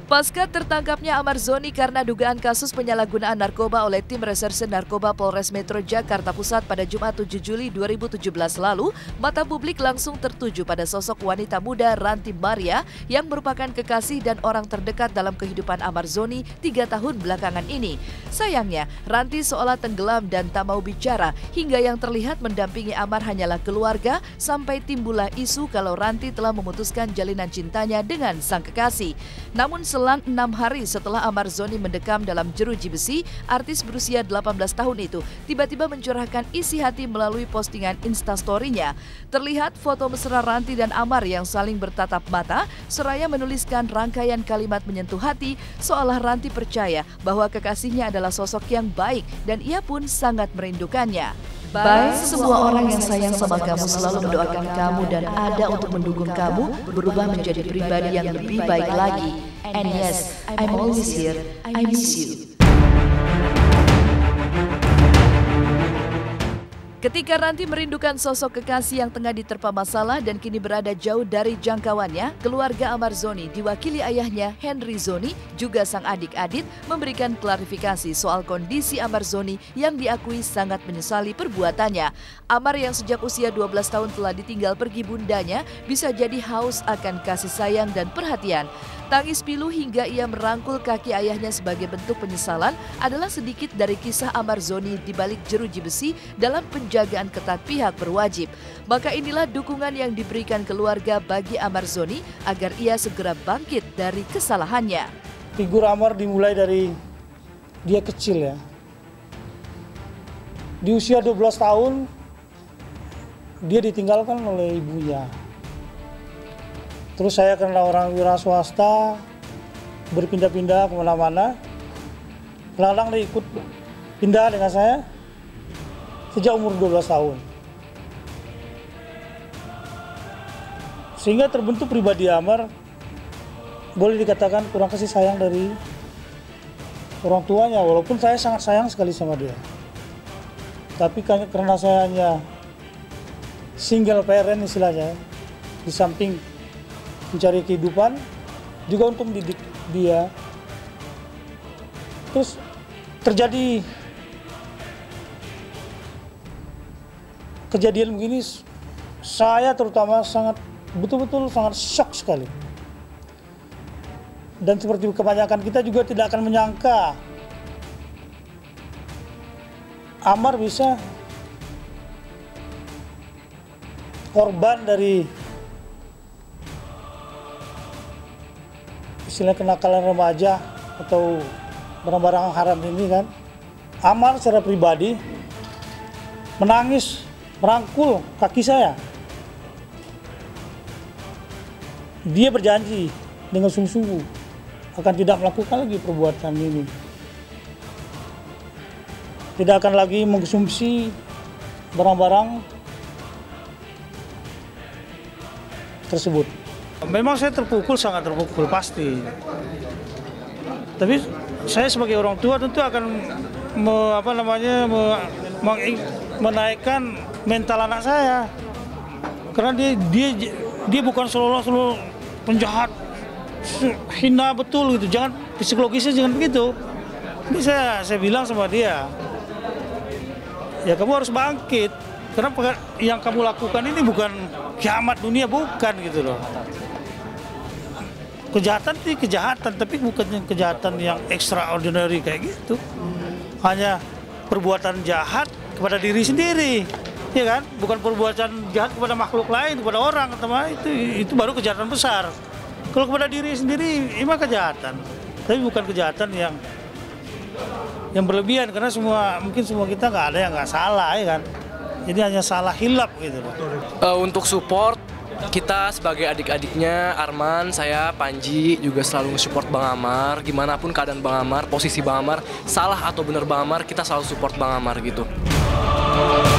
Pasca tertangkapnya Amar Zoni karena dugaan kasus penyalahgunaan narkoba oleh Tim Reserse Narkoba Polres Metro Jakarta Pusat pada Jumat 7 Juli 2017 lalu, mata publik langsung tertuju pada sosok wanita muda Ranti Maria yang merupakan kekasih dan orang terdekat dalam kehidupan Amar Zoni 3 tahun belakangan ini. Sayangnya, Ranti seolah tenggelam dan tak mau bicara hingga yang terlihat mendampingi Amar hanyalah keluarga sampai timbullah isu kalau Ranti telah memutuskan jalinan cintanya dengan sang kekasih. Namun selang 6 hari setelah Amar Zoni mendekam dalam jeruji besi, artis berusia 18 tahun itu tiba-tiba mencurahkan isi hati melalui postingan Instastory-nya. Terlihat foto mesra Ranti dan Amar yang saling bertatap mata, seraya menuliskan rangkaian kalimat menyentuh hati, seolah Ranti percaya bahwa kekasihnya adalah sosok yang baik dan ia pun sangat merindukannya. Baik, semua orang yang sayang sama kamu selalu mendoakan kamu dan ada untuk mendukung kamu berubah menjadi pribadi yang lebih baik lagi. And yes, I'm always here. I miss you. Ketika Ranti merindukan sosok kekasih yang tengah diterpa masalah dan kini berada jauh dari jangkauannya, keluarga Amar Zoni diwakili ayahnya Henry Zoni juga sang adik Adit memberikan klarifikasi soal kondisi Amar Zoni yang diakui sangat menyesali perbuatannya. Amar yang sejak usia 12 tahun telah ditinggal pergi bundanya bisa jadi haus akan kasih sayang dan perhatian. Tangis pilu hingga ia merangkul kaki ayahnya sebagai bentuk penyesalan adalah sedikit dari kisah Amar Zoni di balik jeruji besi dalam penjagaan ketat pihak berwajib. Maka inilah dukungan yang diberikan keluarga bagi Amar Zoni agar ia segera bangkit dari kesalahannya. Figur Amar dimulai dari dia kecil ya. Di usia 12 tahun dia ditinggalkan oleh ibunya. Terus saya karena orang wira swasta berpindah-pindah kemana-mana. Kadang dia ikut pindah dengan saya sejak umur 12 tahun. Sehingga terbentuk pribadi Amar boleh dikatakan kurang kasih sayang dari orang tuanya. Walaupun saya sangat sayang sekali sama dia. Tapi karena saya hanya single parent istilahnya, di samping mencari kehidupan, juga untuk mendidik dia. Terus terjadi kejadian begini, saya terutama betul-betul sangat shock sekali. Dan seperti kebanyakan kita juga tidak akan menyangka Amar bisa korban dari istilah kenakalan remaja atau barang-barang haram ini kan. Amar secara pribadi menangis, merangkul kaki saya. Dia berjanji dengan sungguh-sungguh akan tidak melakukan lagi perbuatan ini. Tidak akan lagi mengkonsumsi barang-barang tersebut. Memang saya terpukul, sangat terpukul pasti. Tapi saya sebagai orang tua tentu akan menaikkan mental anak saya. Karena dia bukan selalu penjahat, hina betul gitu. Jangan psikologisnya jangan begitu. Ini saya bilang sama dia, ya kamu harus bangkit. Karena yang kamu lakukan ini bukan kiamat dunia, bukan gitu loh. Kejahatan itu kejahatan, tapi bukan kejahatan yang extraordinary kayak gitu. Hanya perbuatan jahat kepada diri sendiri, ya kan? Bukan perbuatan jahat kepada makhluk lain, kepada orang, teman itu baru kejahatan besar. Kalau kepada diri sendiri, ini mah kejahatan, tapi bukan kejahatan yang berlebihan. Karena mungkin semua kita nggak ada yang nggak salah, ya kan? Jadi hanya salah hilap gitu loh. Untuk support, kita sebagai adik-adiknya, Arman, saya, Panji juga selalu support Bang Amar. Gimana pun keadaan Bang Amar, posisi Bang Amar, salah atau benar Bang Amar, kita selalu support Bang Amar gitu.